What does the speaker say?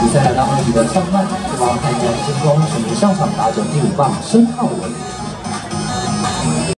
赛来到2局的上半，对方开战进攻，选择上场打者第5棒申浩文。